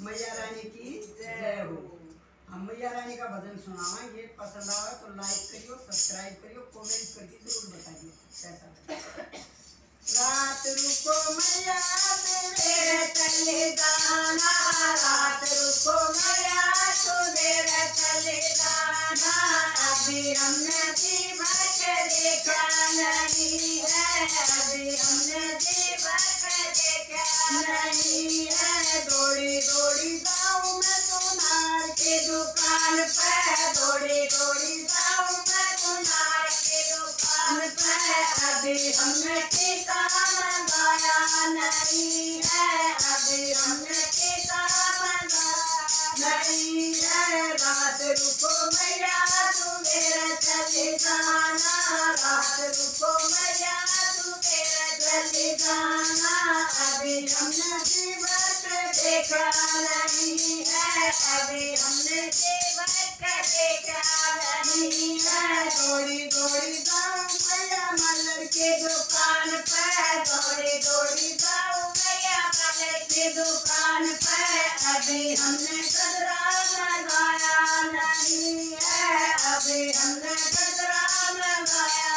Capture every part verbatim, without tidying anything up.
मैया रानी की जय हो। हम मैया रानी का भजन सुनाएंगे, पसंद आवे तो लाइक करियो, सब्सक्राइब करियो, कमेंट करके जरूर बताइए कैसा लगा। रात रुको मैया तेरे चले जाना, रात रुको मैया तेरे चले जाना। अभी हमने जी भर के देखा नहीं है, अभी हमने जी भर के देखा नहीं है। दौड़ी दौड़ी जाऊं मैं सुनार के दुकान पे, दौड़ी दौड़ी जाऊं मैं सुनार के दुकान पे। अभी हमने टीका लगाया नहीं है, अभी हमने टीका लगाया नहीं है। रात रुको मैया तू मेरे चले जाना, रात रुको मैया तू मेरे चले जाना। अभी हमने जीवन देखा नहीं है, अभी हमने जीवन देखा नहीं है। दौड़ी दौड़ी जाऊं मैया मलर के दुकान पे, दौड़ी दौड़ी जाऊं मैया मलर के दुकान पे। अभी हमने गजरा लगाया नहीं है, अभी हमने गजरा लगाया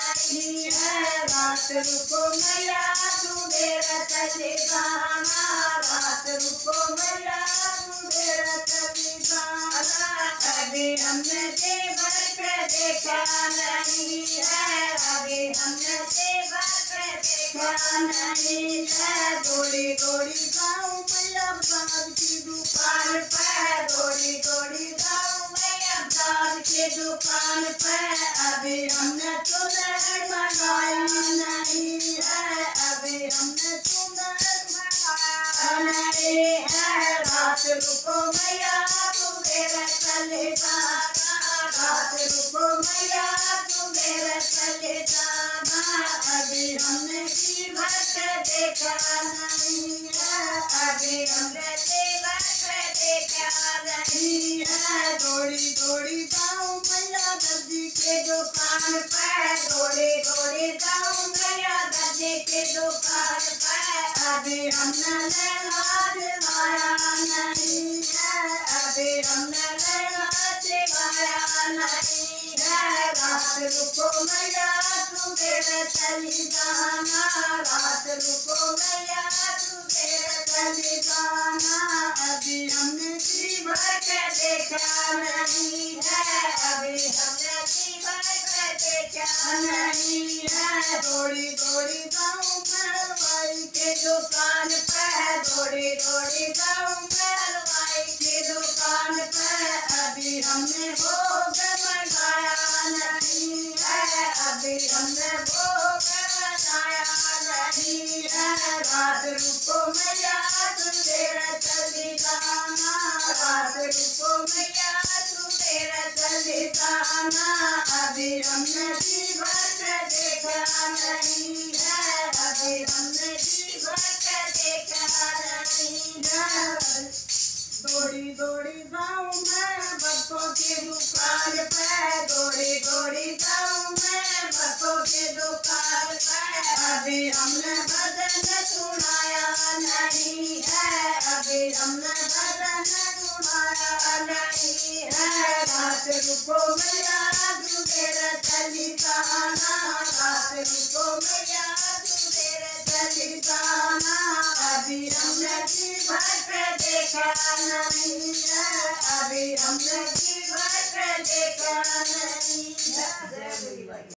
नहीं है। रात रुको मैया तू मेरा चले जाना, रात रुको मैया तू मेरा चले जाना। अभी हमने देवर पे देखा नहीं है, अभी हमने देवर पे देखा नहीं है। दौड़ी दौड़ी जाऊं मैया बाज की दुकान पे, दौड़ी दौड़ी जाऊं मैया बाज की दुकान पे। अभी हमने चुनर मंगाया नहीं है, अभी हमने चुनर मंगाया नहीं है। रात रुको मैया तू मेरे चले जाना, रात रुको मैया तू मेरे चले जाना। अभी हमने जीवन देखा नहीं है, अभी हमने जीवन देखा नहीं है। दौड़ी दौड़ी जाऊं मैया दर्जी के दुकान पे, दौड़ी दौड़ी जाऊं मैया दर्जी के दुकान पे। अभी हमने लहंगा दिलाया नहीं है, अभी हमने लहंगा दिलाया नहीं है। रात रुको मैया तू मेरे चली जाना, रात रुको मैया तू मेरे चली जाना। अभी हमने जीवन के देखा नहीं है, अभी हमने जीवन के देखा नहीं है। दौड़ी दौड़ी जाऊं मैं हलवाई के दुकान पे, दौड़ी दौड़ी जाऊं मैं हलवाई के दुकान पे। अभी हमने भोग लगाया नहीं है, अभी हमने भोग लगाया नहीं है। रात रुको मैया तू मेरा चली जाना, रात रुको मैया तू मेरा चली जाना। अभी हमने जीवन देखा नहीं है, अभी हमने जीवन देखा नहीं है। दौड़ी दौड़ी जाऊं मैं बच्चों की दुकान पे, दौड़ी दौड़ी जाऊं मैं बच्चों की दुकान पे। अभी हमने भजन सुनाया नहीं है, अभी हमने भजन सुनाया नहीं है। रात रुको मैया तू मेरे चली जाना, रात रुको मैया तू मेरे चली जाना। अभी हमने जीवन पे देखा नहीं है, अभी हमने जीवन पे देखा नहीं है।